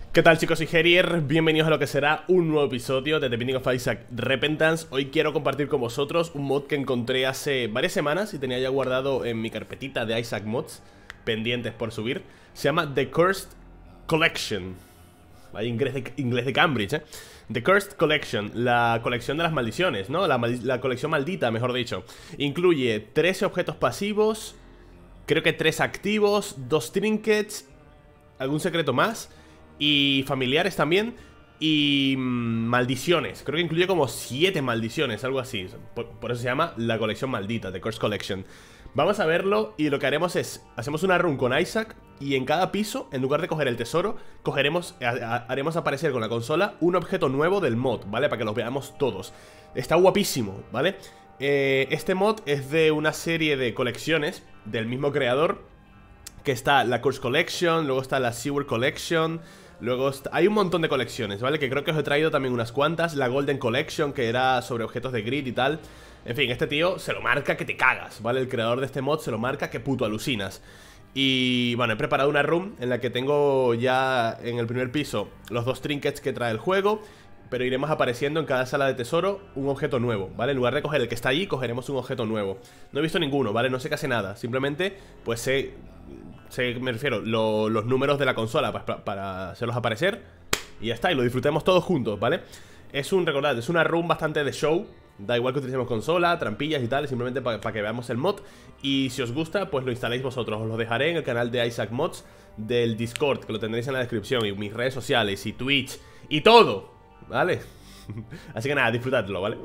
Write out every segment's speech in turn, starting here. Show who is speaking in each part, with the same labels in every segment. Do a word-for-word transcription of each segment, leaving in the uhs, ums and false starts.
Speaker 1: ¿Qué tal, chicos? Soy Herier, bienvenidos a lo que será un nuevo episodio de The Binding of Isaac Repentance. Hoy quiero compartir con vosotros un mod que encontré hace varias semanas y tenía ya guardado en mi carpetita de Isaac Mods, pendientes por subir. Se llama The Cursed Collection. Hay inglés de, inglés de Cambridge, ¿eh? The Cursed Collection, la colección de las maldiciones, ¿no? La, la colección maldita, mejor dicho. Incluye trece objetos pasivos, creo que tres activos, dos trinkets, algún secreto más, y familiares también, y mmm, maldiciones. Creo que incluye como siete maldiciones, algo así. Por, por eso se llama la colección maldita, The Cursed Collection. Vamos a verlo y lo que haremos es, hacemos una run con Isaac y en cada piso, en lugar de coger el tesoro, cogeremos, haremos aparecer con la consola un objeto nuevo del mod, ¿vale? Para que los veamos todos. Está guapísimo, ¿vale? Eh, este mod es de una serie de colecciones del mismo creador, que está la Curse Collection, luego está la Sewer Collection, luego está... hay un montón de colecciones, ¿vale? Que creo que os he traído también unas cuantas. La Golden Collection, que era sobre objetos de grid y tal. En fin, este tío se lo marca que te cagas, ¿vale? El creador de este mod se lo marca que puto alucinas. Y bueno, he preparado una room en la que tengo ya en el primer piso los dos trinkets que trae el juego, pero iremos apareciendo en cada sala de tesoro un objeto nuevo, ¿vale? En lugar de coger el que está allí, cogeremos un objeto nuevo. No he visto ninguno, ¿vale? No sé casi nada. Simplemente, pues sé, sé me refiero, lo, los números de la consola para, para hacerlos aparecer. Y ya está, y lo disfrutemos todos juntos, ¿vale? Es un, recordad, es una room bastante de show. Da igual que utilicemos consola, trampillas y tal, simplemente para pa que veamos el mod. Y si os gusta, pues lo instaléis vosotros. Os lo dejaré en el canal de Isaac Mods del Discord, que lo tendréis en la descripción, y mis redes sociales, y Twitch, y todo, ¿vale? Así que nada, disfrutadlo, ¿vale?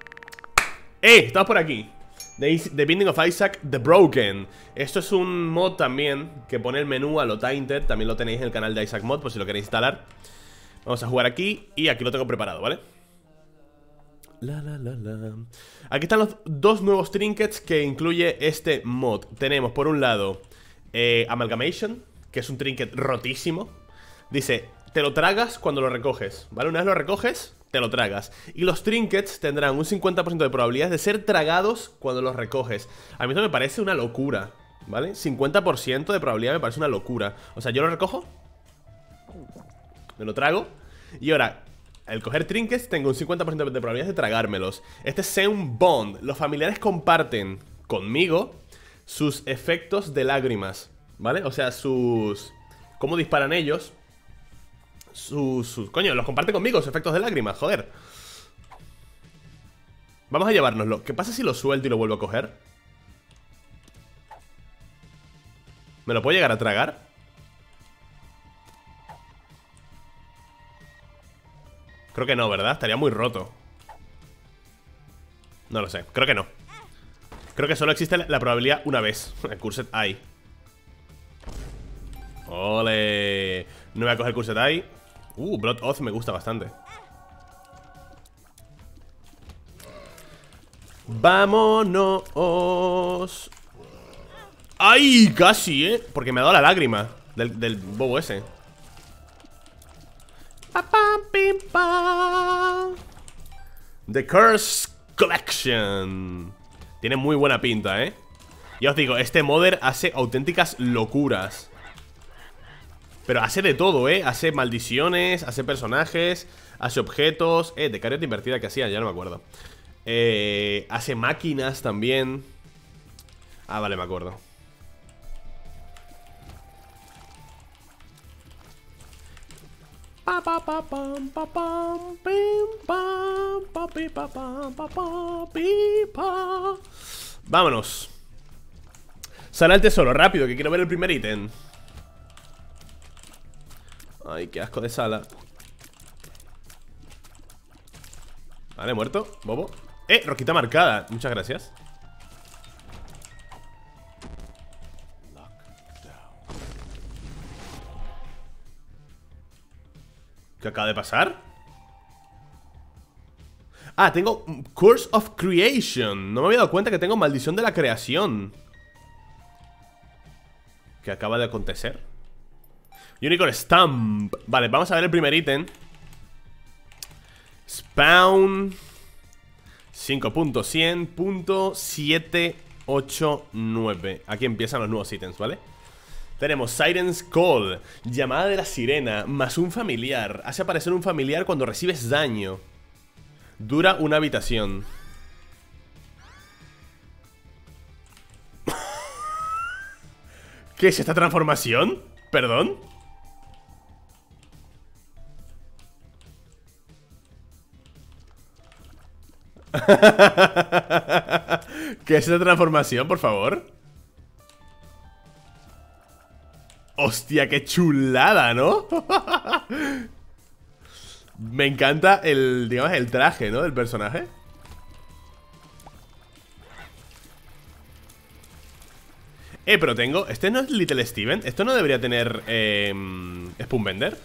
Speaker 1: ¡Eh! Estamos por aquí. The, The Binding of Isaac The Broken. Esto es un mod también que pone el menú a lo Tainted. También lo tenéis en el canal de Isaac Mod, por si lo queréis instalar. Vamos a jugar aquí y aquí lo tengo preparado, ¿vale? La, la, la, la. Aquí están los dos nuevos trinkets que incluye este mod. Tenemos por un lado eh, Amalgamation, que es un trinket rotísimo. Dice, te lo tragas cuando lo recoges, ¿vale? Una vez lo recoges, te lo tragas. Y los trinkets tendrán un cincuenta por ciento de probabilidades de ser tragados cuando los recoges. A mí esto me parece una locura, ¿vale? cincuenta por ciento de probabilidad me parece una locura. O sea, yo lo recojo, me lo trago, y ahora, al coger trinkets, tengo un cincuenta por ciento de probabilidades de tragármelos. Este es un bond. Los familiares comparten conmigo sus efectos de lágrimas, ¿vale? O sea, sus... ¿cómo disparan ellos? Sus... sus... coño, los comparten conmigo, sus efectos de lágrimas, joder. Vamos a llevárnoslo. ¿Qué pasa si lo suelto y lo vuelvo a coger? ¿Me lo puedo llegar a tragar? Creo que no, ¿verdad? Estaría muy roto. No lo sé, creo que no. Creo que solo existe la probabilidad una vez. Cursed Eye. ¡Ole! No voy a coger Cursed Eye. Uh, Blood Oath me gusta bastante. ¡Vámonos! ¡Ay! Casi, ¿eh? Porque me ha dado la lágrima del, del bobo ese. The Curse Collection. Tiene muy buena pinta, ¿eh? Ya os digo, este modder hace auténticas locuras. Pero hace de todo, ¿eh? Hace maldiciones, hace personajes, hace objetos. Eh, de careta invertida que hacía, ya no me acuerdo. Eh, hace máquinas también. Ah, vale, me acuerdo. Vámonos. Sala el tesoro, rápido, que quiero ver el primer ítem. Ay, qué asco de sala. Vale, muerto, bobo. Eh, rosquita marcada, muchas gracias. ¿Qué acaba de pasar? Ah, tengo Curse of Creation. No me había dado cuenta que tengo maldición de la creación. ¿Qué acaba de acontecer? Unicorn Stamp. Vale, vamos a ver el primer ítem. Spawn cinco punto cien punto setecientos ochenta y nueve. Aquí empiezan los nuevos ítems, ¿vale? Tenemos Siren's Call, llamada de la sirena, más un familiar. Hace aparecer un familiar cuando recibes daño. Dura una habitación. ¿Qué es esta transformación? ¿Perdón? ¿Qué es esta transformación, por favor? Hostia, qué chulada, ¿no? Me encanta el, digamos, el traje, ¿no? Del personaje. Eh, pero tengo... ¿Este no es Little Steven? ¿Esto no debería tener eh, Spoonbender?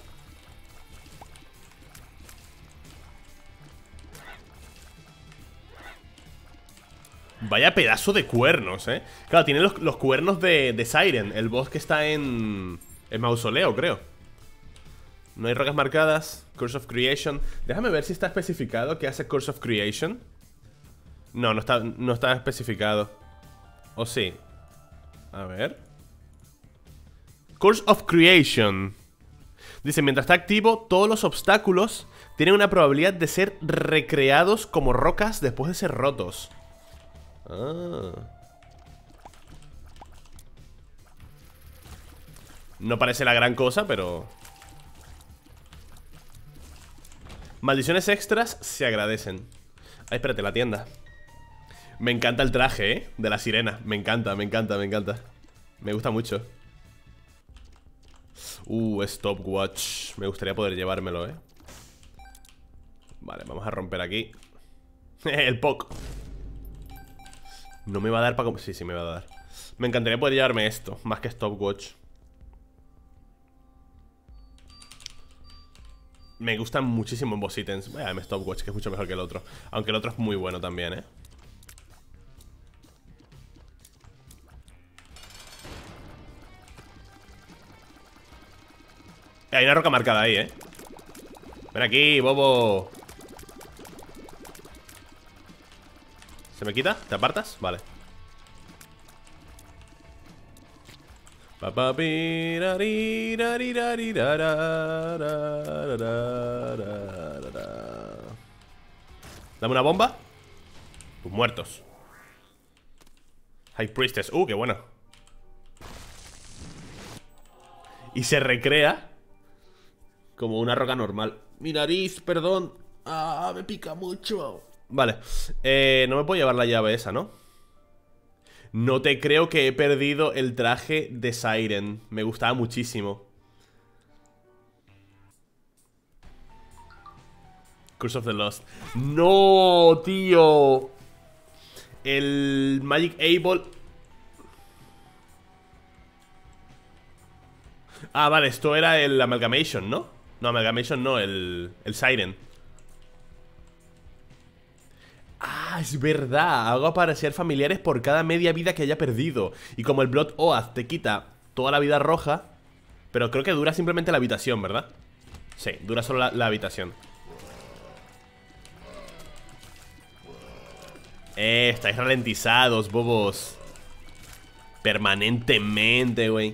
Speaker 1: Vaya pedazo de cuernos, eh. Claro, tiene los, los cuernos de, de Siren, el boss que está en... en mausoleo, creo. No hay rocas marcadas. Curse of Creation. Déjame ver si está especificado qué hace Curse of Creation. No, no está, no está especificado. ¿O sí? A ver. Curse of Creation. Dice, mientras está activo, todos los obstáculos tienen una probabilidad de ser recreados como rocas después de ser rotos. Ah. No parece la gran cosa, pero... maldiciones extras se agradecen. Ay, espérate, la tienda. Me encanta el traje, ¿eh? De la sirena. Me encanta, me encanta, me encanta. Me gusta mucho. Uh, stopwatch. Me gustaría poder llevármelo, ¿eh? Vale, vamos a romper aquí. El P O C. No me va a dar para... sí, sí me va a dar. Me encantaría poder llevarme esto, más que stopwatch. Me gustan muchísimo en boss items. Voy a darme stopwatch, que es mucho mejor que el otro. Aunque el otro es muy bueno también, ¿eh? Hay una roca marcada ahí, ¿eh? Ven aquí, bobo. ¿Se me quita? ¿Te apartas? Vale. Dame una bomba. Pues muertos. High Priestess. Uh, qué bueno. Y se recrea como una roca normal. Mi nariz, perdón. Ah, me pica mucho. Vale, eh, no me puedo llevar la llave esa, ¿no? No te creo que he perdido el traje de Siren. Me gustaba muchísimo. Curse of the Lost. ¡No, tío! El Magic eight Ball. Ah, vale, esto era el Amalgamation, ¿no? No, Amalgamation no, el, el Siren. Ah, es verdad. Hago aparecer familiares por cada media vida que haya perdido. Y como el Blood Oath te quita toda la vida roja, pero creo que dura simplemente la habitación, ¿verdad? Sí, dura solo la, la habitación. Eh, estáis ralentizados, bobos. Permanentemente, güey.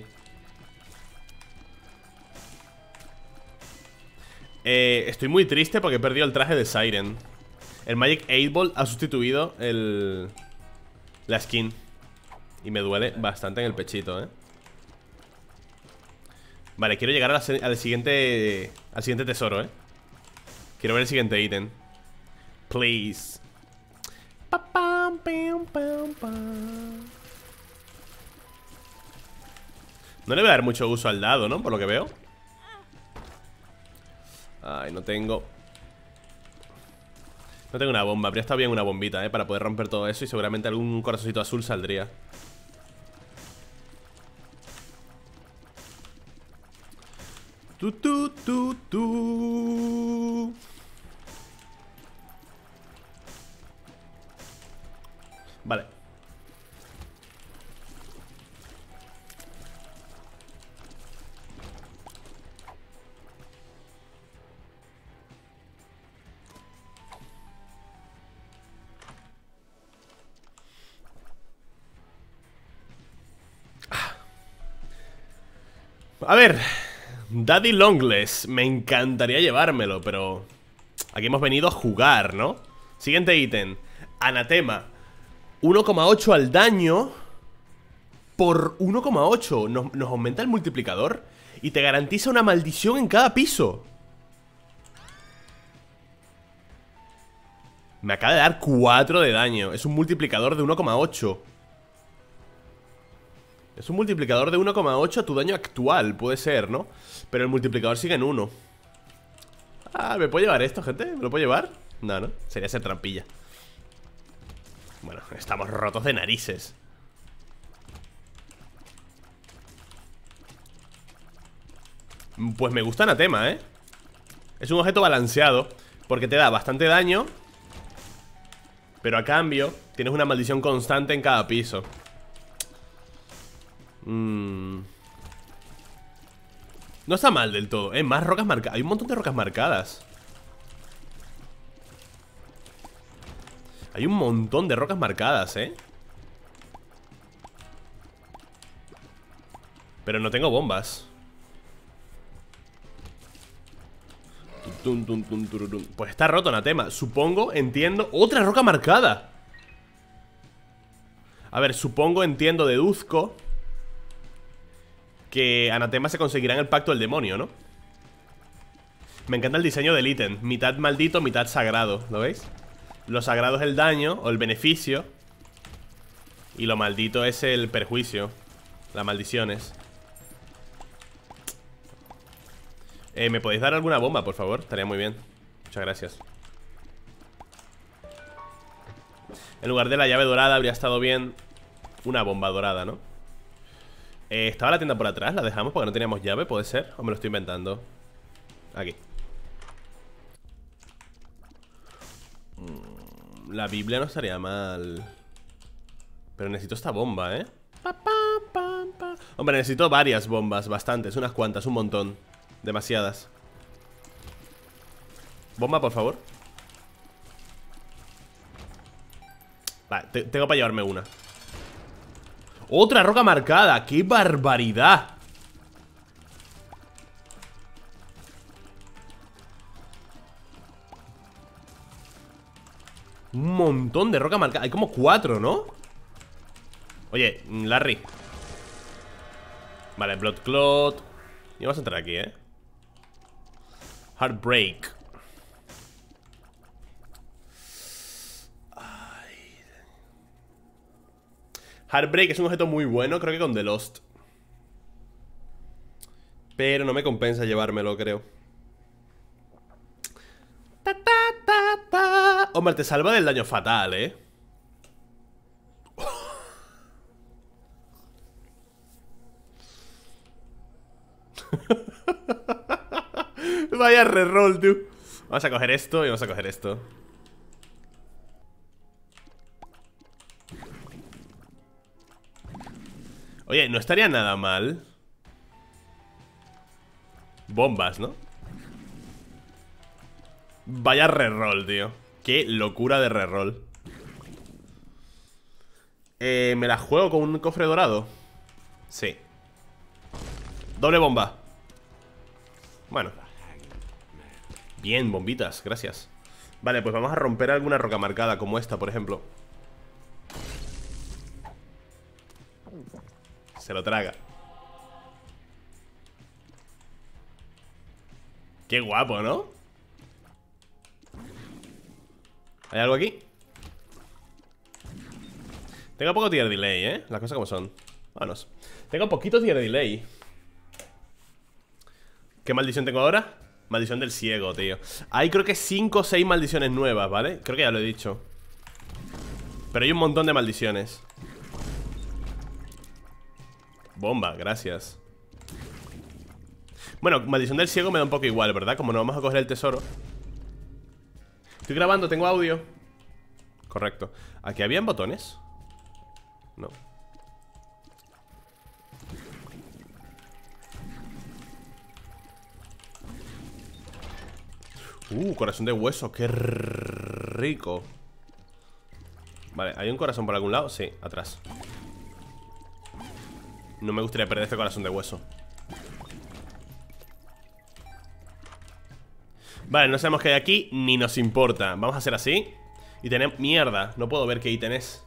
Speaker 1: Eh, estoy muy triste porque he perdido el traje de Siren. El Magic eight Ball ha sustituido el... la skin. Y me duele bastante en el pechito, ¿eh? Vale, quiero llegar a la, al siguiente... al siguiente tesoro, ¿eh? Quiero ver el siguiente ítem. Please. Pa, pam, pam, pam, pam. No le voy a dar mucho uso al dado, ¿no? Por lo que veo. Ay, no tengo... No tengo una bomba, habría estado bien una bombita, ¿eh? Para poder romper todo eso y seguramente algún corazoncito azul saldría. Tu, tu, tu, tu. Vale. A ver, Daddy Longless. Me encantaría llevármelo, pero aquí hemos venido a jugar, ¿no? Siguiente ítem. Anatema. uno coma ocho al daño por uno coma ocho. Nos, nos aumenta el multiplicador y te garantiza una maldición en cada piso. Me acaba de dar cuatro de daño. Es un multiplicador de uno coma ocho. Es un multiplicador de uno coma ocho a tu daño actual. Puede ser, ¿no? Pero el multiplicador sigue en uno. Ah, ¿me puedo llevar esto, gente? ¿Me lo puedo llevar? No, no, sería ser trampilla. Bueno, estamos rotos de narices. Pues me gusta Anatema, ¿eh? Es un objeto balanceado, porque te da bastante daño, pero a cambio tienes una maldición constante en cada piso. mm. No está mal del todo, ¿eh? Más rocas marcadas. Hay un montón de rocas marcadas. Hay un montón de rocas marcadas, ¿eh? Pero no tengo bombas. Pues está roto Anatema. Supongo, entiendo. ¡Otra roca marcada! A ver, supongo, entiendo, deduzco que Anatema se conseguirá en el pacto del demonio, ¿no? Me encanta el diseño del ítem. Mitad maldito, mitad sagrado. ¿Lo veis? Lo sagrado es el daño o el beneficio, y lo maldito es el perjuicio, las maldiciones. eh, ¿Me podéis dar alguna bomba, por favor? Estaría muy bien. Muchas gracias. En lugar de la llave dorada habría estado bien una bomba dorada, ¿no? eh, Estaba la tienda por atrás, la dejamos porque no teníamos llave, ¿puede ser? ¿O me lo estoy inventando? Aquí. La Biblia no estaría mal, pero necesito esta bomba, ¿eh? Pa, pa, pa, pa. Hombre, necesito varias bombas, bastantes, unas cuantas, un montón. Demasiadas. Bomba, por favor. Vale, te tengo para llevarme una. ¡Otra roca marcada! ¡Qué barbaridad! Un montón de roca marcada. Hay como cuatro, ¿no? Oye, Larry. Vale, Blood Clot. Y vamos a entrar aquí, ¿eh? Heartbreak. Ay. Heartbreak es un objeto muy bueno, creo que con The Lost. Pero no me compensa llevármelo, creo. Ta, ta, ta, ta. Hombre, te salva del daño fatal, ¿eh? Vaya reroll, tío. Vamos a coger esto y vamos a coger esto. Oye, no estaría nada mal. Bombas, ¿no? Vaya reroll, tío. Qué locura de reroll. eh, ¿Me la juego con un cofre dorado? Sí. Doble bomba. Bueno. Bien, bombitas, gracias. Vale, pues vamos a romper alguna roca marcada, como esta, por ejemplo. Se lo traga. Qué guapo, ¿no? ¿Hay algo aquí? Tengo poco tier delay, ¿eh? Las cosas como son. Vámonos. Tengo poquito tier delay. ¿Qué maldición tengo ahora? Maldición del ciego, tío. Hay creo que cinco o seis maldiciones nuevas, ¿vale? Creo que ya lo he dicho. Pero hay un montón de maldiciones. Bomba, gracias. Bueno, maldición del ciego me da un poco igual, ¿verdad? Como no vamos a coger el tesoro. Estoy grabando, tengo audio. Correcto. ¿Aquí habían botones? No. Uh, corazón de hueso, qué rico. Vale, ¿hay un corazón por algún lado? Sí, atrás. No me gustaría perder este corazón de hueso. Vale, no sabemos qué hay aquí, ni nos importa. Vamos a hacer así. Y tenemos... Mierda, no puedo ver qué ítem es.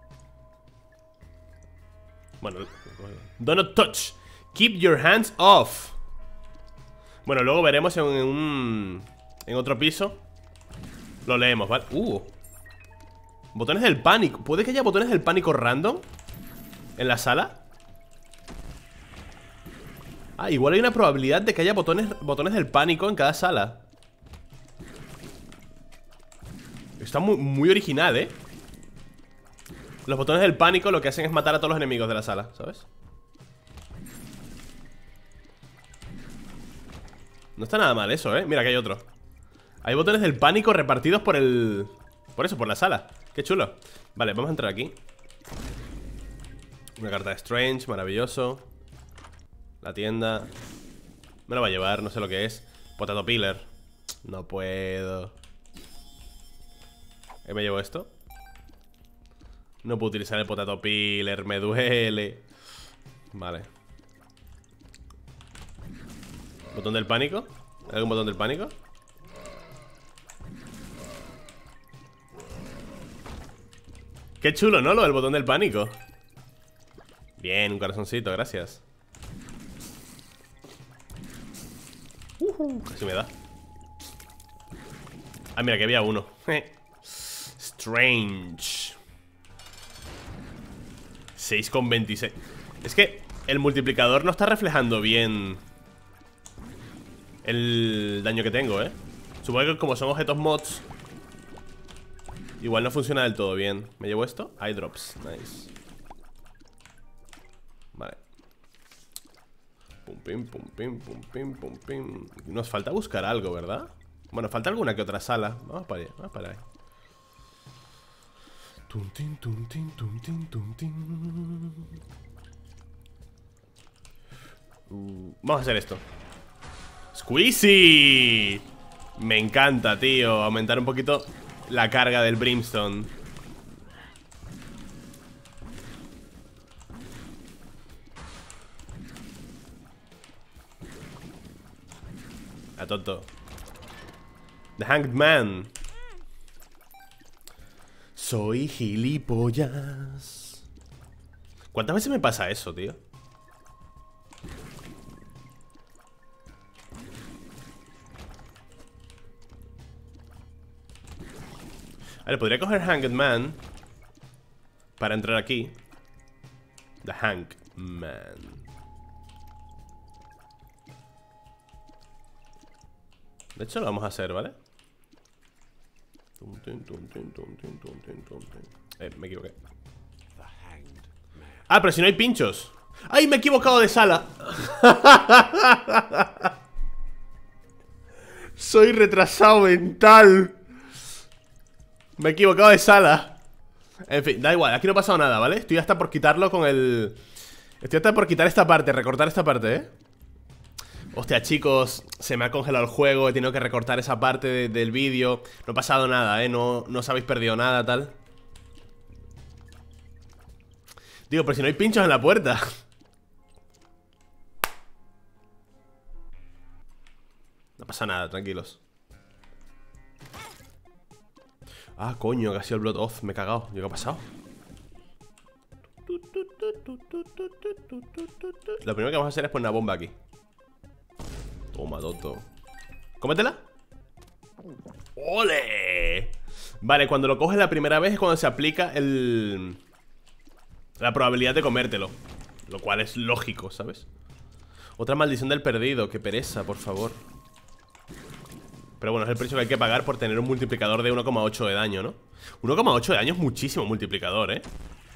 Speaker 1: Bueno, do not touch. Keep your hands off. Bueno, luego veremos en un... En otro piso. Lo leemos, ¿vale? Uh Botones del pánico. ¿Puede que haya botones del pánico random en la sala? Ah, igual hay una probabilidad de que haya botones, botones del pánico en cada sala. Está muy, muy original, ¿eh? Los botones del pánico lo que hacen es matar a todos los enemigos de la sala, ¿sabes? No está nada mal eso, ¿eh? Mira, que hay otro. Hay botones del pánico repartidos por el... Por eso, por la sala. Qué chulo. Vale, vamos a entrar aquí. Una carta de Strange, maravilloso. La tienda. Me lo va a llevar, no sé lo que es. Potato Peeler. No puedo. ¿Eh, ¿Me llevo esto? No puedo utilizar el Potato Peeler, me duele. Vale. ¿Botón del pánico? ¿Hay algún botón del pánico? Qué chulo, ¿no? Lo del botón del pánico. Bien, un corazoncito, gracias. Uh-huh, casi me da. Ah, mira, que había uno. Strange. seis coma veintiséis. Es que el multiplicador no está reflejando bien el daño que tengo, ¿eh? Supongo que como son objetos mods, igual no funciona del todo bien. ¿Me llevo esto? Eye drops, nice. Vale. Pum, pim, pum, pim, pum, pim, pum, pim. Nos falta buscar algo, ¿verdad? Bueno, falta alguna que otra sala. Vamos para allá, vamos para ahí. Tum, tin, tum, tin, tum, tin, tum, tin. Uh, vamos a hacer esto. ¡Squeezy! Me encanta, tío. Aumentar un poquito la carga del Brimstone. A tonto. The Hanged Man. Soy gilipollas. ¿Cuántas veces me pasa eso, tío? Vale, podría coger Hanged Man para entrar aquí. The Hanged Man. De hecho lo vamos a hacer, ¿vale? Eh, me equivoqué. Ah, pero si no hay pinchos. ¡Ay, me he equivocado de sala! Soy retrasado mental. Me he equivocado de sala. En fin, da igual, aquí no ha pasado nada, ¿vale? Estoy hasta por quitarlo con el... Estoy hasta por quitar esta parte, recortar esta parte, ¿eh? Hostia, chicos, se me ha congelado el juego. He tenido que recortar esa parte de, del vídeo. No ha pasado nada, ¿eh? No, no os habéis perdido nada, tal. Digo, pero si no hay pinchos en la puerta. No pasa nada, tranquilos. Ah, coño, que ha sido el Blood Oath. Me he cagado. ¿Qué ha pasado? Lo primero que vamos a hacer es poner una bomba aquí. Toma, tonto. ¡Cómetela! ¡Ole! Vale, cuando lo coges la primera vez es cuando se aplica el... la probabilidad de comértelo. Lo cual es lógico, ¿sabes? Otra maldición del perdido. Qué pereza, por favor. Pero bueno, es el precio que hay que pagar por tener un multiplicador de uno coma ocho de daño, ¿no? uno coma ocho de daño es muchísimo multiplicador, ¿eh?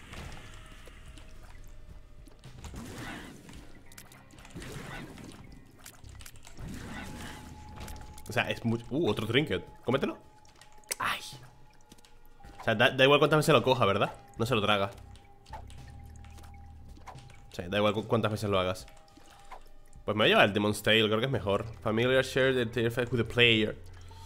Speaker 1: O sea, es mucho... Uh, otro trinket. Cómetelo. Ay. O sea, da, da igual cuántas veces lo coja, ¿verdad? No se lo traga. O sea, da igual cu cuántas veces lo hagas. Pues me voy a llevar el Demon's Tale, creo que es mejor. Familiar share the effect with the player.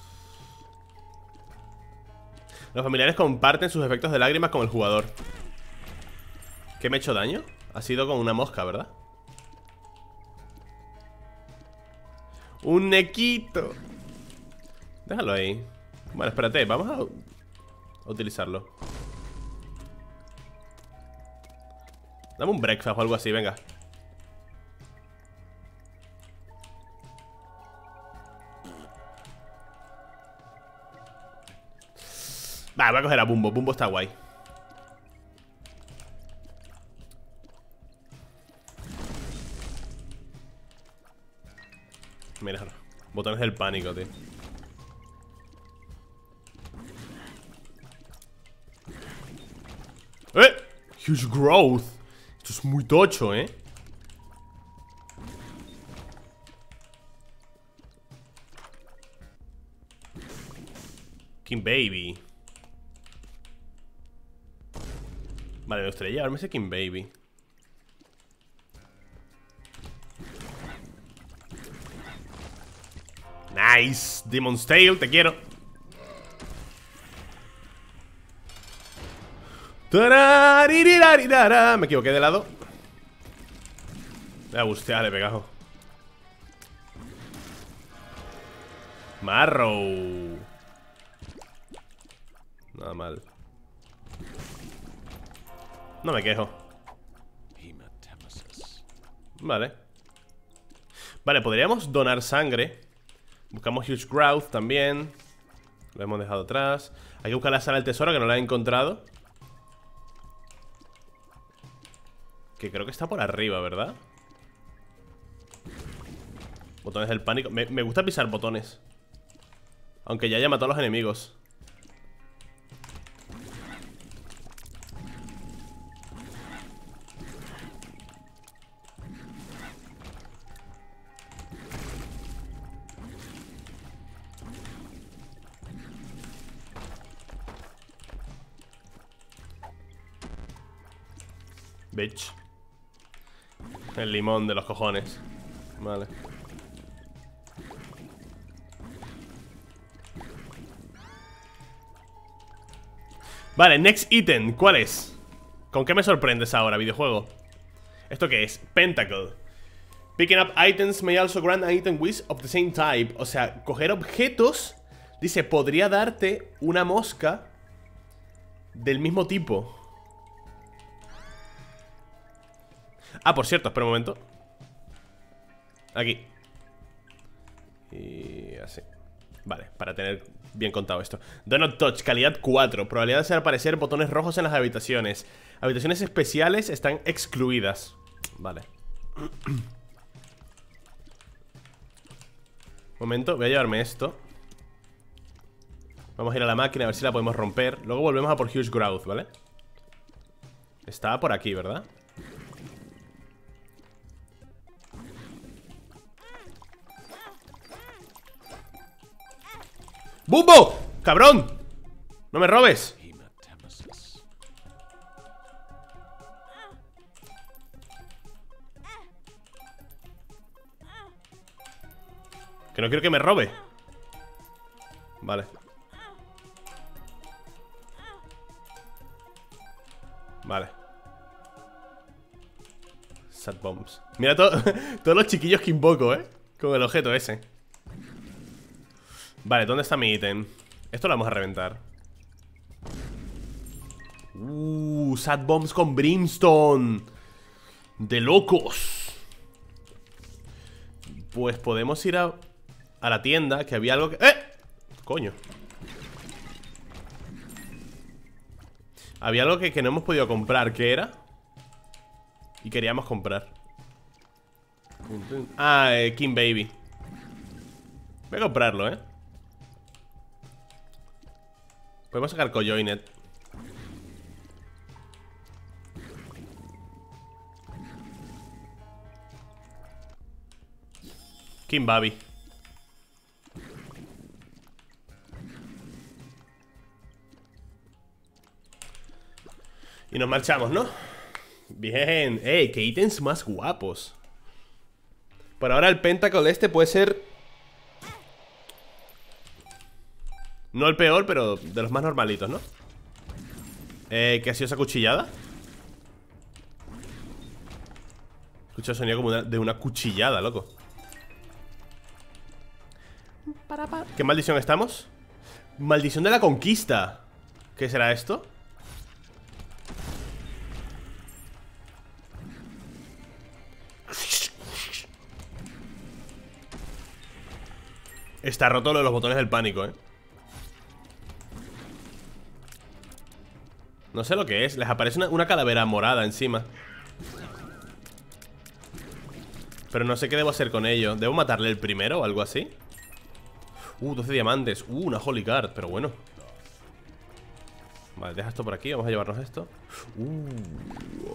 Speaker 1: Los familiares comparten sus efectos de lágrimas con el jugador. ¿Qué me ha hecho daño? Ha sido con una mosca, ¿verdad? Un nequito. Déjalo ahí. Bueno, espérate, vamos a, a utilizarlo. Dame un breakfast o algo así, venga. Va, voy a coger a Bumbo, Bumbo está guay. Mira, botones del pánico, tío. ¡Eh! Huge growth. Esto es muy tocho, ¿eh? King Baby. Vale, me gustaría llevarme ese King Baby. Nice, Demon's Tail, te quiero. Me equivoqué de lado. Me gustea, le he pegado. Marrow. Nada mal. No me quejo. Vale. Vale, podríamos donar sangre. Buscamos Huge Growth también. Lo hemos dejado atrás. Hay que buscar la sala del tesoro, que no la he encontrado. Que creo que está por arriba, ¿verdad? Botones del pánico. Me, me gusta pisar botones. Aunque ya haya matado a los enemigos. Bitch. El limón de los cojones. Vale. Vale, next item. ¿Cuál es? ¿Con qué me sorprendes ahora, videojuego? ¿Esto qué es? Pentacle. Picking up items may also grant an item wish of the same type. O sea, coger objetos. Dice, podría darte una mosca del mismo tipo. Ah, por cierto, espera un momento. Aquí. Y así. Vale, para tener bien contado esto. Do not touch, calidad cuatro. Probabilidad de hacer aparecer botones rojos en las habitaciones. Habitaciones especiales están excluidas. Vale. Momento, voy a llevarme esto. Vamos a ir a la máquina a ver si la podemos romper. Luego volvemos a por Huge Growth, ¿vale? Estaba por aquí, ¿verdad? ¡Bumbo! ¡Cabrón! ¡No me robes! Que no quiero que me robe. Vale. Vale. Sad bombs. Mira to todos los chiquillos que invoco, ¿eh? Con el objeto ese. Vale, ¿dónde está mi ítem? Esto lo vamos a reventar. Uh, Sad Bombs con Brimstone. De locos. Pues podemos ir a, a la tienda, que había algo que... ¡Eh! Coño. Había algo que, que no hemos podido comprar. ¿Qué era? Y queríamos comprar. Ah, eh, King Baby. Voy a comprarlo, ¿eh? Podemos sacar Cojoinet. King Baby. Y nos marchamos, ¿no? Bien. ¡Ey! ¡Qué ítems más guapos! Por ahora el Pentacle este puede ser... No el peor, pero de los más normalitos, ¿no? Eh, ¿qué ha sido esa cuchillada? Escucho el sonido como de una cuchillada, loco. ¿Qué maldición estamos? Maldición de la conquista. ¿Qué será esto? Está roto lo de los botones del pánico, eh. No sé lo que es. Les aparece una, una calavera morada encima. Pero no sé qué debo hacer con ello. ¿Debo matarle el primero o algo así? Uh, doce diamantes. Uh, una holy card, pero bueno. Vale, deja esto por aquí. Vamos a llevarnos esto. Uh, uh,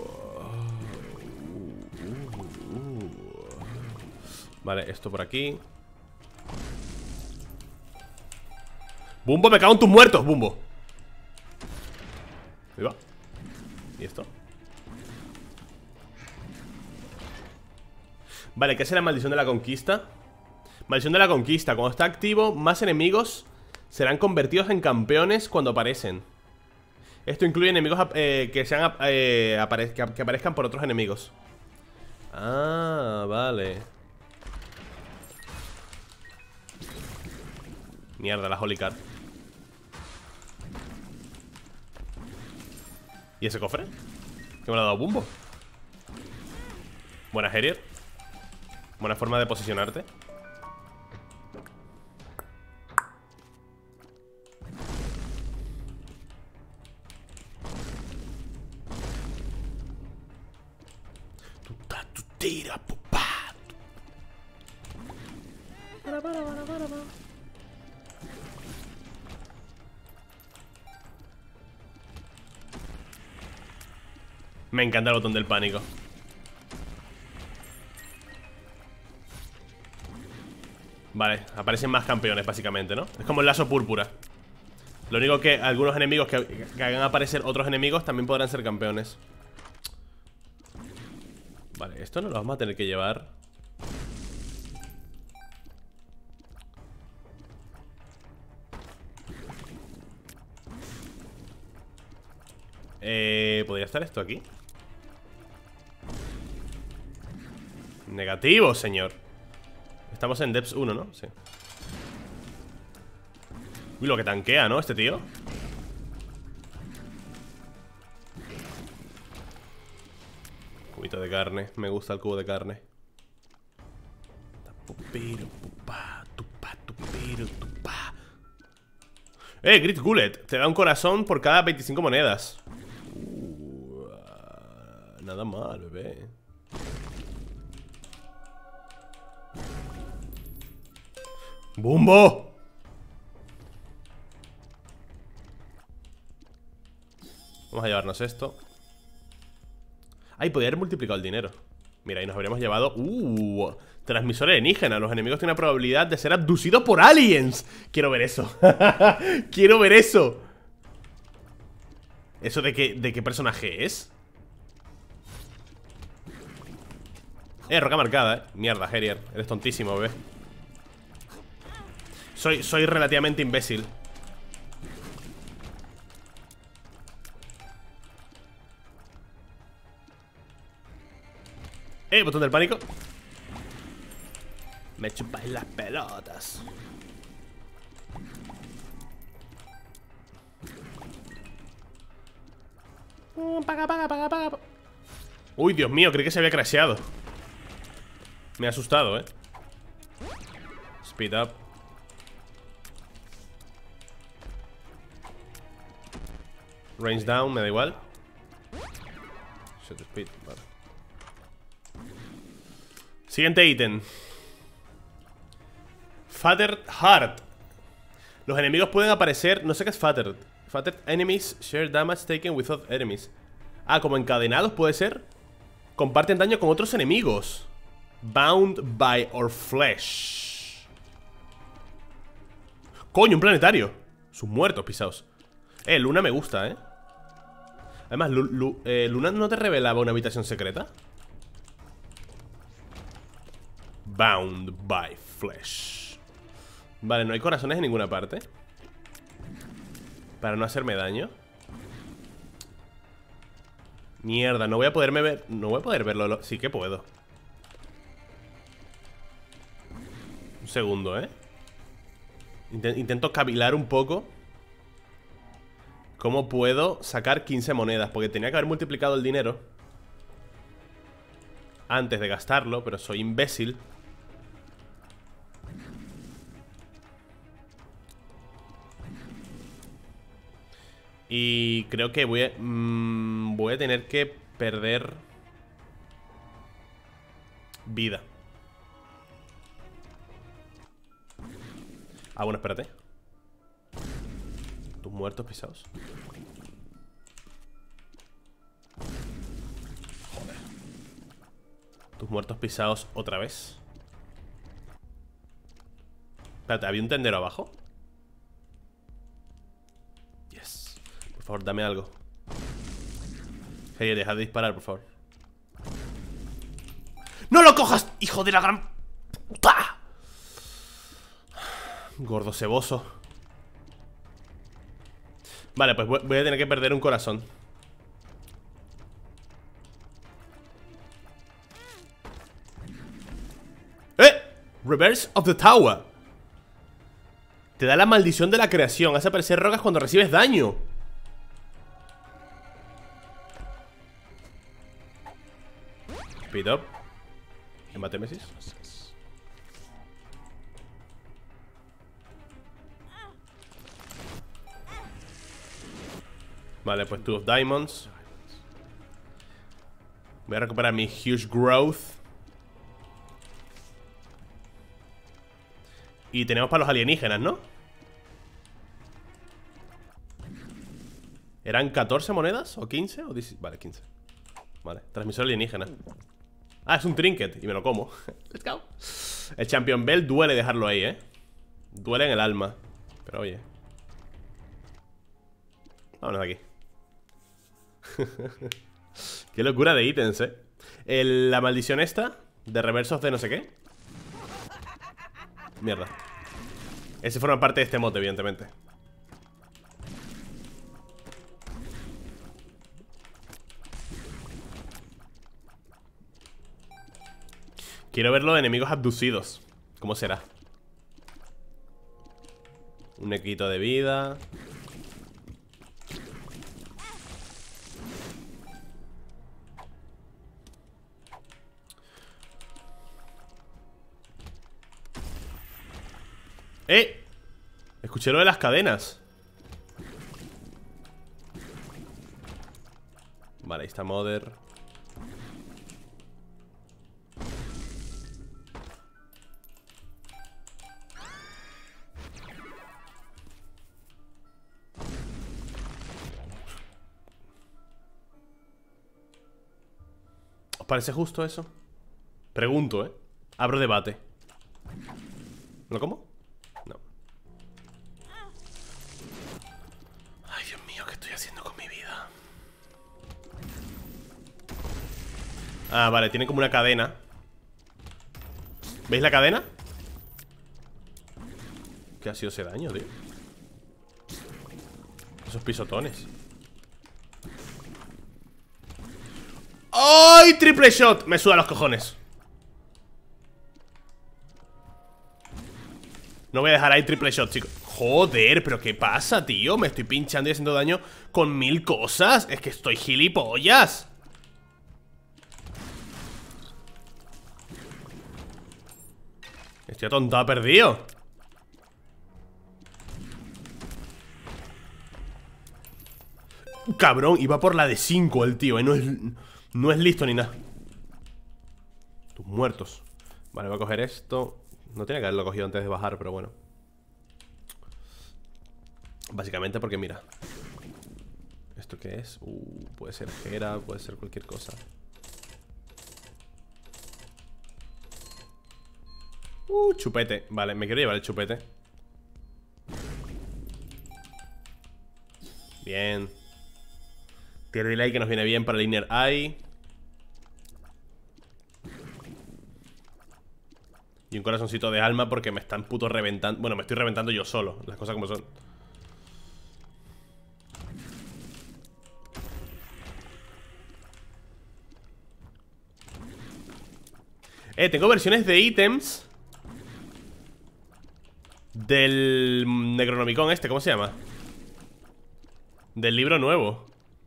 Speaker 1: uh, uh. Vale, esto por aquí. Bumbo, me cago en tus muertos, Bumbo. Ahí va. ¿Y esto? Vale, ¿qué es la maldición de la conquista? Maldición de la conquista. Cuando está activo, más enemigos serán convertidos en campeones cuando aparecen. Esto incluye enemigos eh, que, sean, eh, apare que, que aparezcan por otros enemigos. Ah, vale. Mierda, la holy card. ¿Y ese cofre? ¿Qué me lo ha dado Bumbo? Buena, Herier. Buena forma de posicionarte. Tira, pupa. Para, para, para, para, para. Me encanta el botón del pánico. Vale, aparecen más campeones básicamente, ¿no? Es como el lazo púrpura. Lo único que algunos enemigos que, que hagan aparecer otros enemigos también podrán ser campeones. Vale, esto no lo vamos a tener que llevar. Eh, ¿podría estar esto aquí? Negativo, señor. Estamos en Depths uno, ¿no? Sí. Uy, lo que tanquea, ¿no? Este tío. Cubito de carne. Me gusta el cubo de carne. Eh, Grit Gullet. Te da un corazón por cada veinticinco monedas. Uh, nada mal, bebé. ¡Bumbo! Vamos a llevarnos esto. Ay, podría haber multiplicado el dinero. Mira, ahí nos habríamos llevado... ¡Uh! Transmisor alienígena. Los enemigos tienen una probabilidad de ser abducidos por aliens. Quiero ver eso. Quiero ver eso. ¿Eso de qué, de qué personaje es? Eh, roca marcada, eh. Mierda, Herier. Eres tontísimo, bebé. Soy, soy relativamente imbécil. Eh, botón del pánico. Me chupáis las pelotas. Paga, paga, paga, paga. Uy, Dios mío, creí que se había crasheado. Me ha asustado, eh. Speed up. Range down, me da igual. Shot speed, vale. Siguiente ítem. Fattered Heart. Los enemigos pueden aparecer. No sé qué es Fattered. Fattered enemies share damage taken with other enemies. Ah, como encadenados puede ser. Comparten daño con otros enemigos. Bound by our flesh. Coño, un planetario. Sus muertos pisados. Eh, Luna me gusta, eh. Además, Lu Lu eh, Luna no te revelaba una habitación secreta. Bound by flesh. Vale, no hay corazones en ninguna parte. Para no hacerme daño. Mierda, no voy a poderme ver. No voy a poder verlo. Sí que puedo. Un segundo, ¿eh? Intento cavilar un poco cómo puedo sacar quince monedas, porque tenía que haber multiplicado el dinero antes de gastarlo, pero soy imbécil. Y creo que voy a, mmm, voy a tener que perder vida. Ah, bueno, espérate. Tus muertos pisados. Joder. Tus muertos pisados otra vez. Espérate, ¿había un tendero abajo? Yes. Por favor, dame algo. Hey, deja de disparar, por favor. ¡No lo cojas, hijo de la gran puta! Gordo ceboso. Vale, pues voy a tener que perder un corazón. ¡Eh! Reverse of the Tower. Te da la maldición de la creación. Hace aparecer rocas cuando recibes daño. Speed up. Hematemesis. Vale, pues Two of Diamonds. Voy a recuperar mi Huge Growth. Y tenemos para los alienígenas, ¿no? ¿Eran catorce monedas? ¿O quince? ¿O dieciséis? Vale, quince. Vale, transmisor alienígena. Ah, es un trinket y me lo como. Let's go. El Champion Bell duele dejarlo ahí, ¿eh? Duele en el alma. Pero oye, vámonos de aquí. Qué locura de ítems, eh el, la maldición esta de reversos de no sé qué. Mierda. Ese forma parte de este mote, evidentemente. Quiero ver los enemigos abducidos. ¿Cómo será? Un equito de vida. ¡Eh! Escuché lo de las cadenas. Vale, ahí está Mother. ¿Os parece justo eso? Pregunto, ¿eh? Abro debate. ¿Lo como? No. Ay, Dios mío, ¿qué estoy haciendo con mi vida? Ah, vale, tiene como una cadena. ¿Veis la cadena? ¿Qué ha sido ese daño, tío? Esos pisotones. ¡Ay! Triple shot. Me suda los cojones. No voy a dejar ahí triple shot, chicos. Joder, pero ¿qué pasa, tío? Me estoy pinchando y haciendo daño con mil cosas. Es que estoy gilipollas. Estoy atontado, perdido. Cabrón, iba por la de cinco el tío, ¿eh? No es, no es listo ni nada. Tus muertos. Vale, voy a coger esto. No tenía que haberlo cogido antes de bajar, pero bueno. Básicamente porque mira. ¿Esto qué es? Uh, puede ser Hera, puede ser cualquier cosa. Uh, chupete. Vale, me quiero llevar el chupete. Bien. Tier delay que nos viene bien para el Inner Eye. Y un corazoncito de alma porque me están puto reventando. Bueno, me estoy reventando yo solo. Las cosas como son. Eh, tengo versiones de ítems Del Necronomicon este, ¿cómo se llama? Del libro nuevo.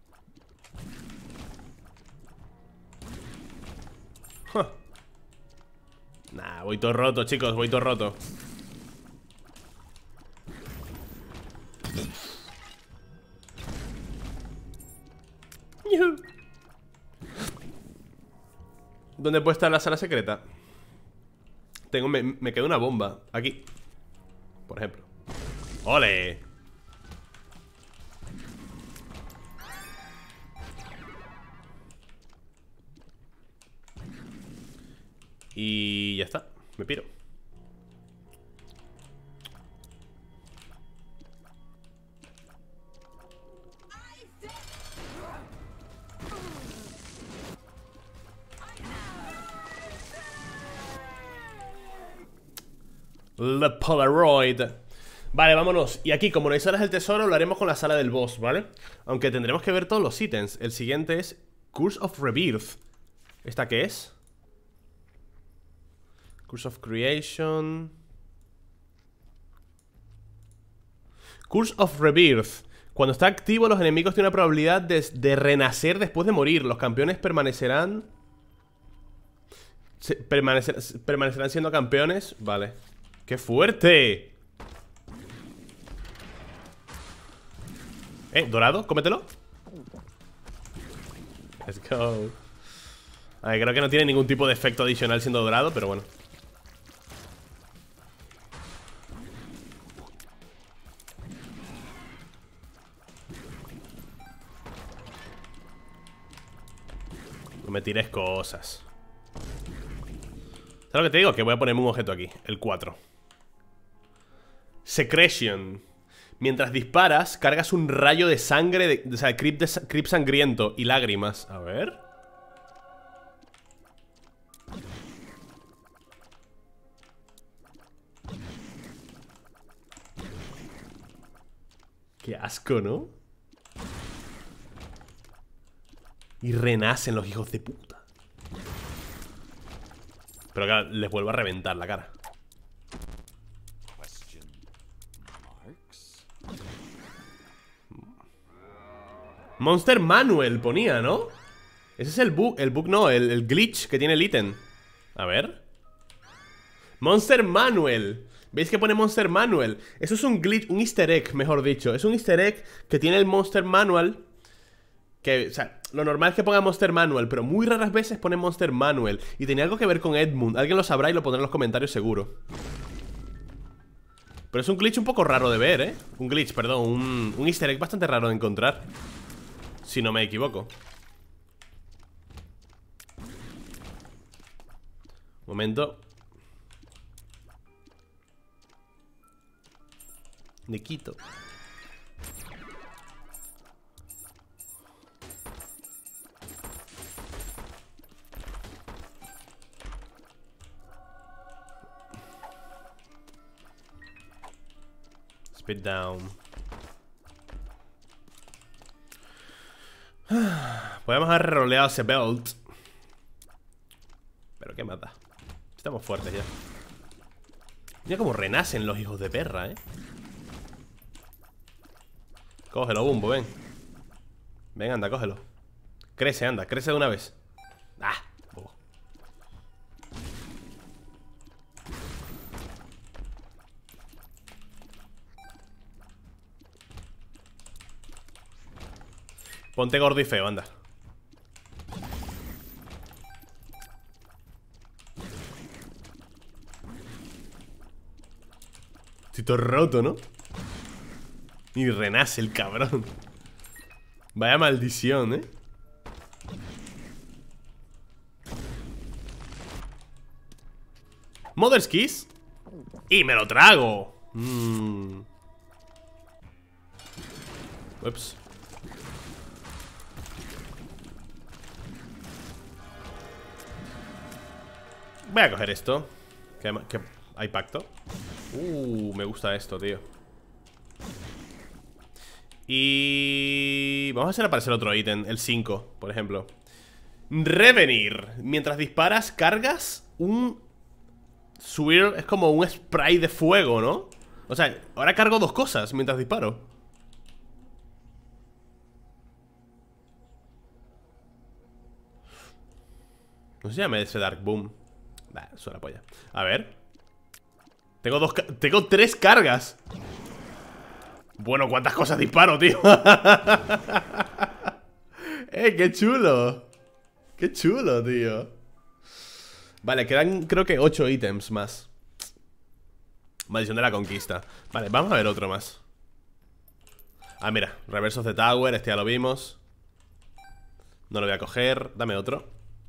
Speaker 1: Huh. Nah, voy todo roto, chicos, voy todo roto. ¿Dónde puede estar la sala secreta? Tengo, me, me queda una bomba. Aquí, por ejemplo. ¡Ole! Y ya está, me piro. La Polaroid. Vale, vámonos. Y aquí, como no hay salas del tesoro, lo haremos con la sala del boss, ¿vale? Aunque tendremos que ver todos los ítems. El siguiente es Curse of Rebirth. ¿Esta qué es? Curse of Creation. Curse of Rebirth. Cuando está activo, los enemigos tienen una probabilidad de, de renacer después de morir. Los campeones permanecerán... Se, permanecer, permanecerán siendo campeones. Vale. ¡Qué fuerte! Eh, dorado, cómetelo. Let's go. A ver, creo que no tiene ningún tipo de efecto adicional siendo dorado, pero bueno. No me tires cosas. ¿Sabes lo que te digo? Que voy a ponerme un objeto aquí, el cuatro. Secretion. Mientras disparas, cargas un rayo de sangre de, O sea, creep, de, creep sangriento y lágrimas. A ver. Qué asco, ¿no? Y renacen los hijos de puta. Pero claro, les vuelvo a reventar la cara. Monster Manual ponía, ¿no? Ese es el bug, el bug no, el, el glitch que tiene el ítem. A ver. Monster Manual. ¿Veis que pone Monster Manual? Eso es un glitch, un easter egg, mejor dicho. Es un easter egg que tiene el Monster Manual. Que, o sea, lo normal es que ponga Monster Manual, pero muy raras veces pone Monster Manual. Y tenía algo que ver con Edmund. Alguien lo sabrá y lo pondrá en los comentarios seguro. Pero es un glitch un poco raro de ver, ¿eh? Un glitch, perdón, un, un easter egg bastante raro de encontrar. Si no me equivoco. Momento. Le quito. Speed down. Podemos haber roleado ese belt. Pero qué mata. Estamos fuertes ya. Mira cómo renacen los hijos de perra, eh. Cógelo, Bumbo, ven. Ven, anda, cógelo. Crece, anda, crece de una vez. Ah, bobo. Ponte gordo y feo, anda. Estoy todo roto, ¿no? Y renace el cabrón. Vaya maldición, ¿eh? Mother's Kiss. Y me lo trago. mm. Ups. Voy a coger esto. ¿Qué, qué, ¿Hay pacto? Uh, me gusta esto, tío. Y... vamos a hacer aparecer otro ítem, el cinco, por ejemplo. Revenir. Mientras disparas, cargas un... Swirl es como un spray de fuego, ¿no? O sea, ahora cargo dos cosas mientras disparo. No se llama ese Dark Boom. Bah, suena polla. A ver. Tengo dos... Tengo tres cargas. Bueno, ¿cuántas cosas disparo, tío? ¡Eh, qué chulo! ¡Qué chulo, tío! Vale, quedan creo que ocho ítems más. Maldición de la conquista. Vale, vamos a ver otro más. Ah, mira, Reverse of the Tower. Este ya lo vimos. No lo voy a coger. Dame otro.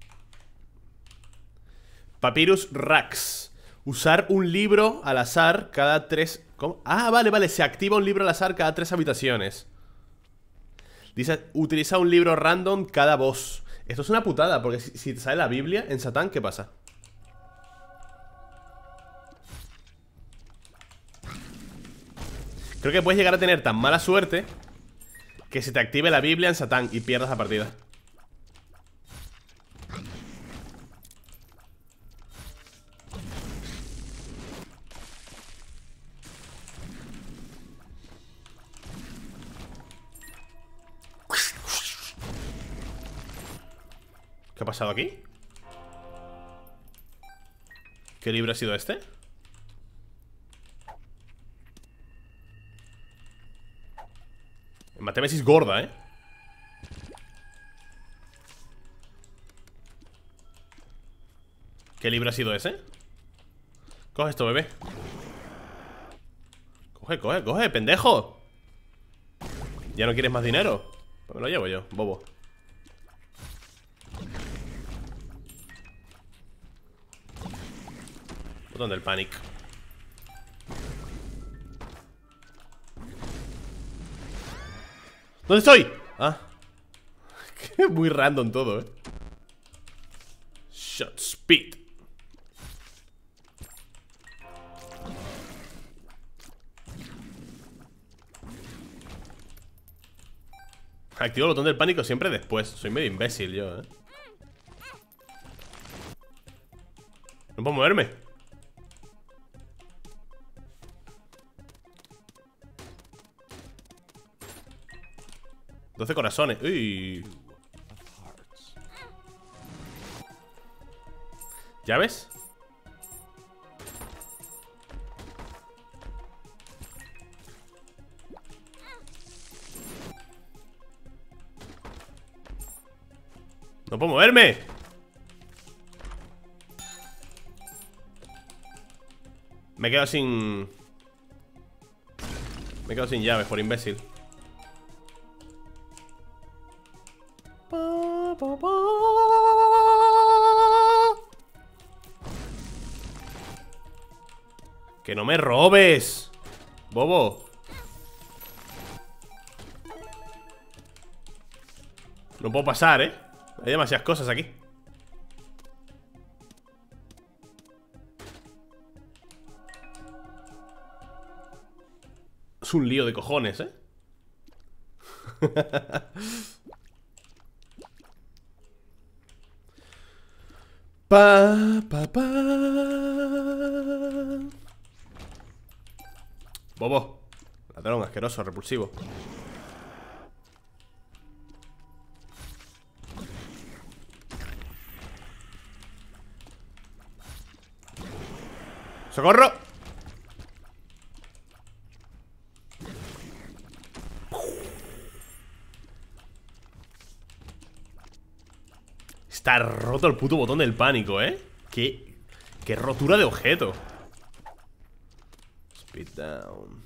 Speaker 1: Papyrus Rax. Usar un libro al azar cada tres... ¿Cómo? Ah, vale, vale, se activa un libro al azar cada tres habitaciones. Dice, utiliza un libro random cada boss. Esto es una putada, porque si, si te sale la Biblia en Satán, ¿qué pasa? Creo que puedes llegar a tener tan mala suerte que se te active la Biblia en Satán y pierdas la partida. ¿Qué ha pasado aquí? ¿Qué libro ha sido este? Matemesis gorda, ¿eh? ¿Qué libro ha sido ese? Coge esto, bebé. Coge, coge, coge, pendejo. ¿Ya no quieres más dinero? Pues me lo llevo yo, bobo. Botón del panic. ¿Dónde estoy? Ah. Muy random todo, eh. Shot speed. Activo el botón del pánico siempre después. Soy medio imbécil yo, eh. No puedo moverme. doce corazones. Uy. ¿Llaves? No puedo moverme. Me he quedado sin... Me he quedado sin llaves por imbécil. ¡Que no me robes! Bobo. No puedo pasar, ¿eh? Hay demasiadas cosas aquí. Es un lío de cojones, ¿eh? Pa, pa, pa. Bobo. Ladrón, asqueroso, repulsivo. ¡Socorro! Está roto el puto botón del pánico, ¿eh? Qué, qué rotura de objeto. Speed down.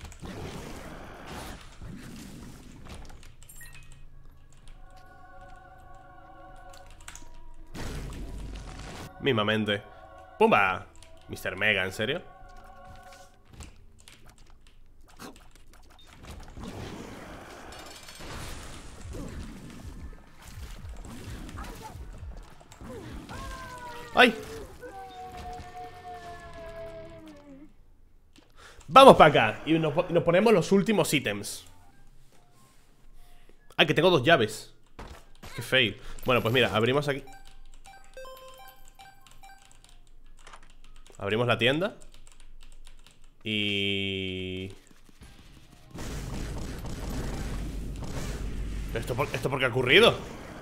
Speaker 1: Mismamente. ¡Pumba! mister Mega, ¿en serio? ¡Ay! Vamos para acá y nos, y nos ponemos los últimos ítems. Ah, que tengo dos llaves. Qué fail. Bueno, pues mira, abrimos aquí. Abrimos la tienda. Y... ¿Esto por, ¿Esto por qué ha ocurrido?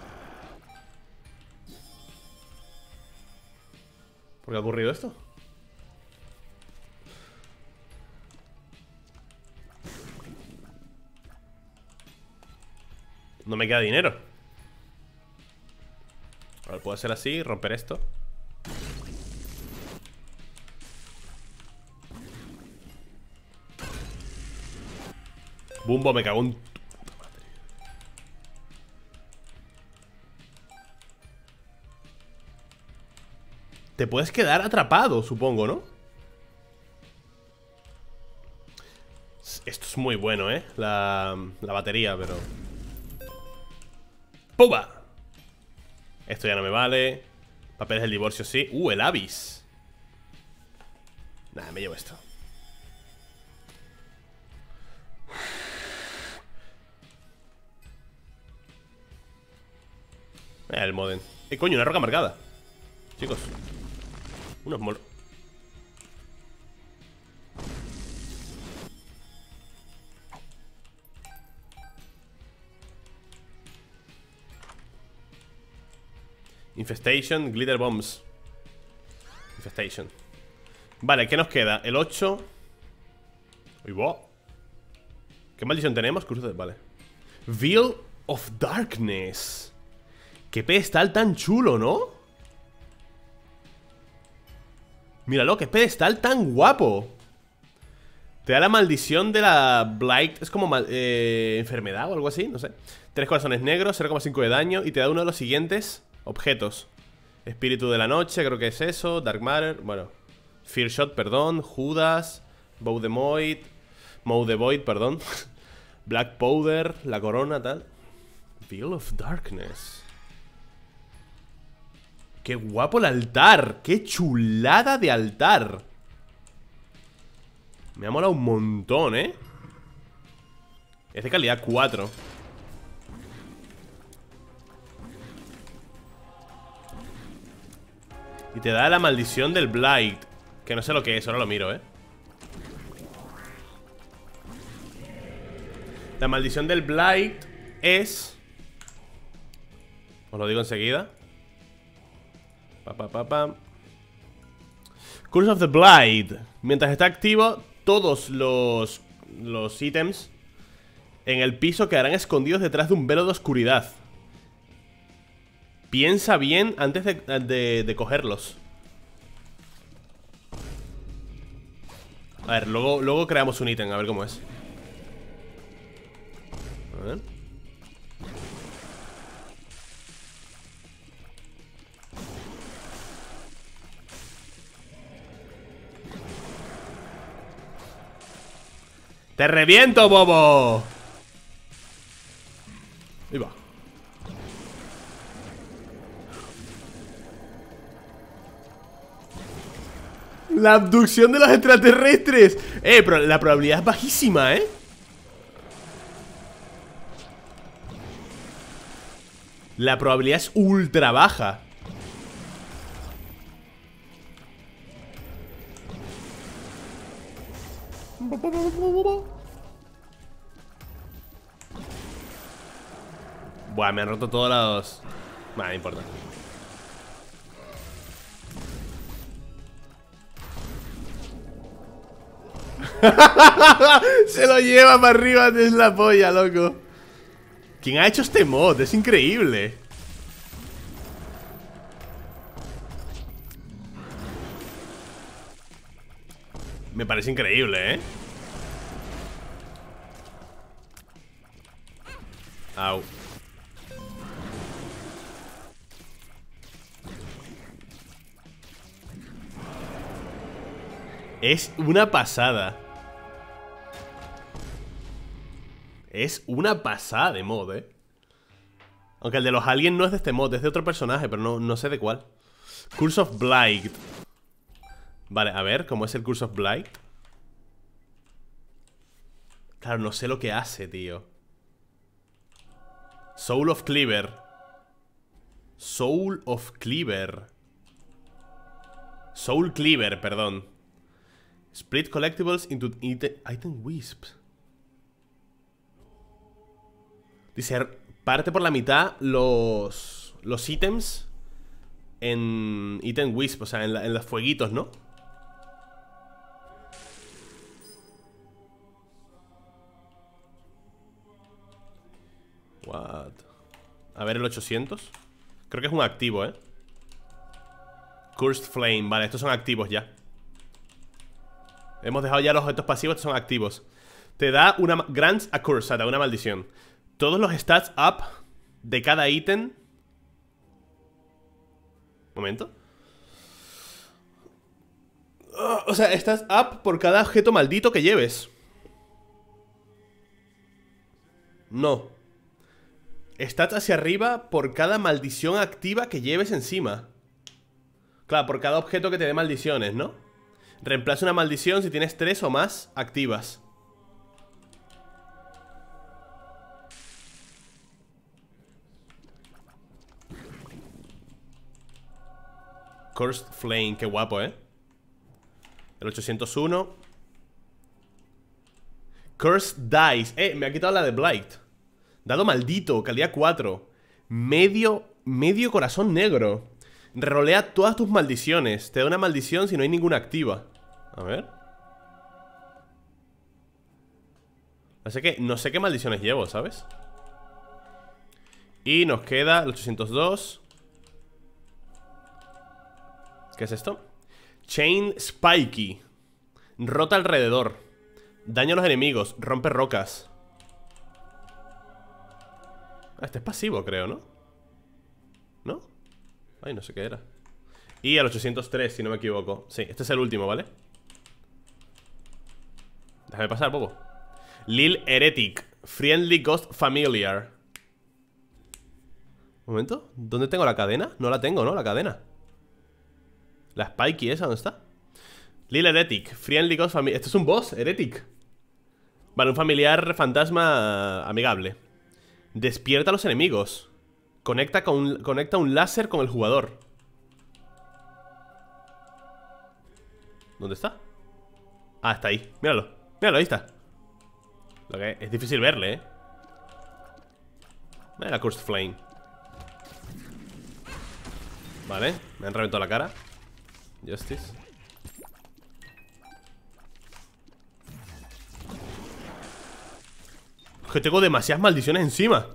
Speaker 1: ¿Por qué ha ocurrido esto? No me queda dinero. A ver, puedo hacer así, romper esto. Bumbo, me cago en... Te puedes quedar atrapado, supongo, ¿no? Esto es muy bueno, ¿eh? La, la batería, pero... ¡Pumba! Esto ya no me vale. Papeles del divorcio, sí. ¡Uh, el Abyss! Nada, me llevo esto. El modem. Eh, coño, una roca marcada. Chicos. Unos mol... Infestation, glitter bombs. Infestation. Vale, ¿qué nos queda? El ocho. Uy, wow. ¿Qué maldición tenemos? Cruce de... Vale. Veil of Darkness. Qué pedestal tan chulo, ¿no? Míralo, qué pedestal tan guapo. Te da la maldición de la Blight. Es como mal, eh, enfermedad o algo así, no sé. Tres corazones negros, cero coma cinco de daño. Y te da uno de los siguientes objetos. Espíritu de la noche, creo que es eso. Dark Matter, bueno. Fear Shot, perdón. Judas. Bow the Void. Mow the Void, perdón. Black Powder, la corona, tal. Veil of Darkness. ¡Qué guapo el altar! ¡Qué chulada de altar! Me ha molado un montón, ¿eh? Es de calidad cuatro. Y te da la maldición del Blight. Que no sé lo que es, ahora lo miro, ¿eh? La maldición del Blight es... Os lo digo enseguida. Pa, pa, pa, pa. Curse of the Blight. Mientras está activo, todos los, los ítems en el piso quedarán escondidos detrás de un velo de oscuridad. Piensa bien antes de, de, de cogerlos. A ver, luego, luego creamos un ítem, a ver cómo es. A ver. ¡Te reviento, bobo! Ahí va. La abducción de los extraterrestres. Eh, pero la probabilidad es bajísima, ¿eh? La probabilidad es ultra baja. Buah, me han roto todos los... Vale, no importa. Se lo lleva para arriba, es la polla, loco. ¿Quién ha hecho este mod? Es increíble. Me parece increíble, ¿eh? Au. Es una pasada. Es una pasada de mod, eh. Aunque el de los aliens no es de este mod, es de otro personaje, pero no, no sé de cuál. Curse of Blight. Vale, a ver, ¿cómo es el Curse of Blight? Claro, no sé lo que hace, tío. Soul of Cleaver. Soul of Cleaver. Soul Cleaver, perdón. Split collectibles into item, item wisps. Dice, parte por la mitad los, los ítems en item wisp, o sea, en, la, en los fueguitos, ¿no? What? A ver el ochocientos. Creo que es un activo, ¿eh? Cursed Flame, vale, estos son activos ya. Hemos dejado ya los objetos pasivos, estos son activos. Te da una... Grants a curse, te da una maldición. Todos los stats up de cada ítem. Momento. Oh, o sea, stats up por cada objeto maldito que lleves. No. Stats hacia arriba por cada maldición activa que lleves encima. Claro, por cada objeto que te dé maldiciones, ¿no? Reemplaza una maldición si tienes tres o más activas. Cursed Flame, qué guapo, ¿eh? El ochocientos uno. Cursed Dice. Eh, me ha quitado la de Blight. Dado maldito, calidad cuatro. Medio, medio corazón negro. Rerolea todas tus maldiciones. Te da una maldición si no hay ninguna activa. A ver. Así que no sé qué maldiciones llevo, ¿sabes? Y nos queda el ochocientos dos. ¿Qué es esto? Chain Spiky. Rota alrededor. Daña a los enemigos. Rompe rocas. Ah, este es pasivo, creo, ¿no? ¿No? Ay, no sé qué era. Y al ochocientos tres, si no me equivoco. Sí, este es el último, ¿vale? Déjame pasar, bobo. Lil Heretic. Friendly Ghost Familiar. Un momento. ¿Dónde tengo la cadena? No la tengo, ¿no? La cadena. La Spiky esa, ¿dónde está? Lil Heretic. Friendly Ghost Familiar. Este es un boss, Heretic. Vale, un familiar fantasma amigable. Despierta a los enemigos. Conecta, con, conecta un láser con el jugador. ¿Dónde está? Ah, está ahí. Míralo. Míralo, ahí está. Lo que es difícil verle, ¿eh? Mira la Cursed Flame. Vale, me han reventado la cara. Justice. Que tengo demasiadas maldiciones encima.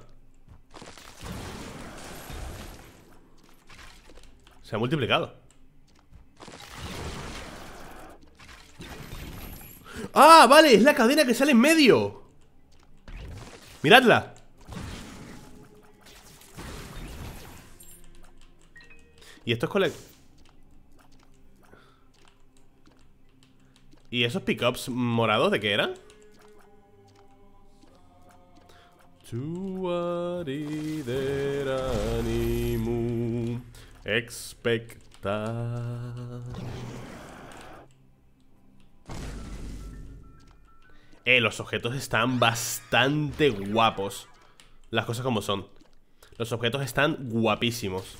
Speaker 1: Se ha multiplicado. ¡Ah, vale! Es la cadena que sale en medio. Miradla. Y esto es cole... ¿Y esos pickups morados de qué eran? Tuari animum expectar. Eh, los objetos están bastante guapos. Las cosas como son. Los objetos están guapísimos.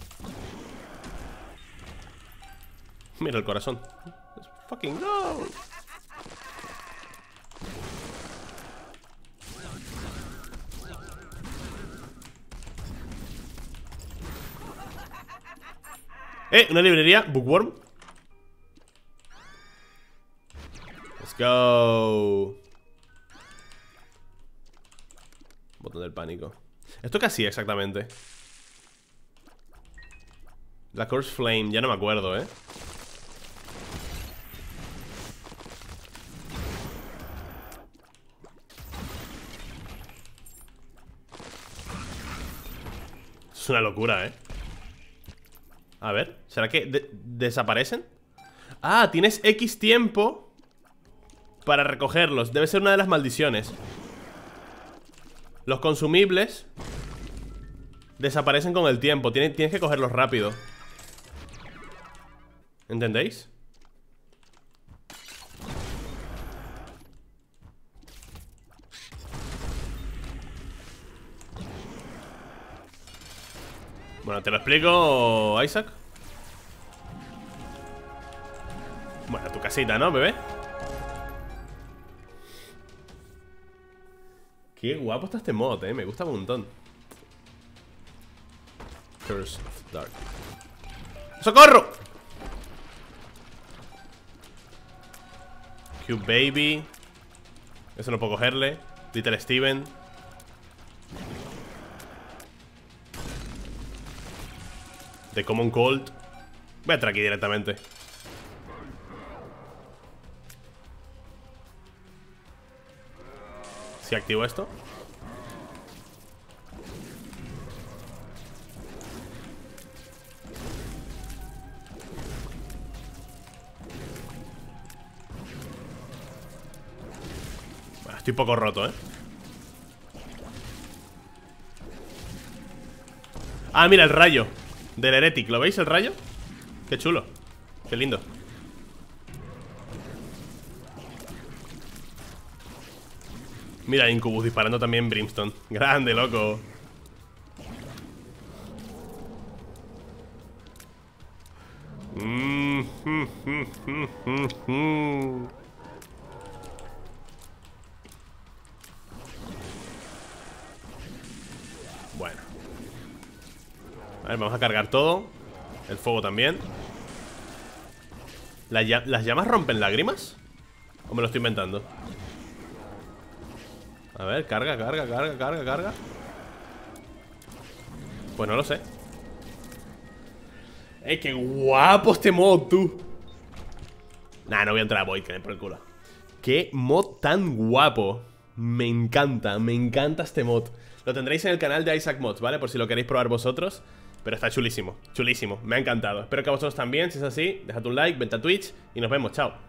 Speaker 1: Mira el corazón. Let's fucking go. Eh, una librería, Bookworm. Let's go. Botón del pánico. ¿Esto qué hacía exactamente? La Cursed Flame, ya no me acuerdo, eh. Es una locura, eh. A ver, ¿será que de desaparecen? Ah, tienes X tiempo para recogerlos. Debe ser una de las maldiciones. Los consumibles desaparecen con el tiempo. Tienes, tienes que cogerlos rápido. ¿Entendéis? Bueno, te lo explico, Isaac. Bueno, tu casita, ¿no, bebé? Qué guapo está este mod, eh. Me gusta un montón. Curse of Dark. ¡Socorro! Cube Baby. Eso no puedo cogerle. Little Steven. The Common Cold. Voy a entrar aquí directamente. Si activo esto. Bueno, estoy poco roto, ¿eh? Ah, mira, el rayo del Heretic, ¿lo veis el rayo? Qué chulo, qué lindo. Mira, Incubus disparando también Brimstone. Grande, loco. Mm, mm, mm, mm, mm, mm. Bueno. A ver, vamos a cargar todo. El fuego también. ¿Las, ll ¿Las llamas rompen lágrimas? ¿O me lo estoy inventando? A ver, carga, carga, carga, carga, carga. Pues no lo sé. ¡Eh, qué guapo este mod, tú! Nah, no voy a entrar a Void, que me por el culo. ¡Qué mod tan guapo! Me encanta, me encanta este mod. Lo tendréis en el canal de Isaac Mods, ¿vale? Por si lo queréis probar vosotros. Pero está chulísimo, chulísimo, me ha encantado. Espero que a vosotros también, si es así, dejad un like, vente a Twitch y nos vemos, chao.